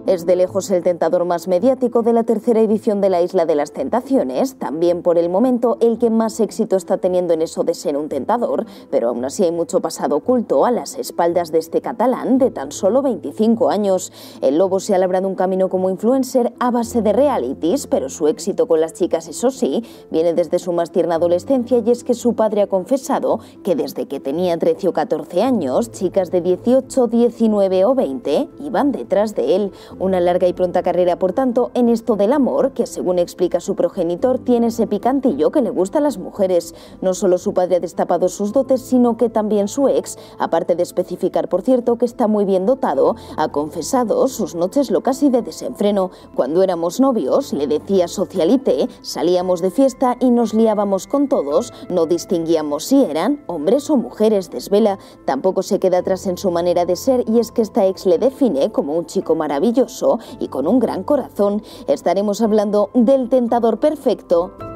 Es de lejos el tentador más mediático de la tercera edición de la Isla de las Tentaciones, también por el momento el que más éxito está teniendo en eso de ser un tentador, pero aún así hay mucho pasado oculto a las espaldas de este catalán de tan solo 25 años. El lobo se ha labrado un camino como influencer a base de realities, pero su éxito con las chicas, eso sí, viene desde su más tierna adolescencia, y es que su padre ha confesado que desde que tenía 13 o 14 años, chicas de 18, 19 o 20 iban detrás de él. Una larga y pronta carrera, por tanto, en esto del amor, que según explica su progenitor, tiene ese picantillo que le gusta a las mujeres. No solo su padre ha destapado sus dotes, sino que también su ex, aparte de especificar, por cierto, que está muy bien dotado, ha confesado sus noches locas y de desenfreno. Cuando éramos novios, le decía socialite, salíamos de fiesta y nos liábamos con todos, no distinguíamos si eran hombres o mujeres, desvela. Tampoco se queda atrás en su manera de ser, y es que esta ex le define como un chico maravilloso y con un gran corazón. Estaremos hablando del tentador perfecto.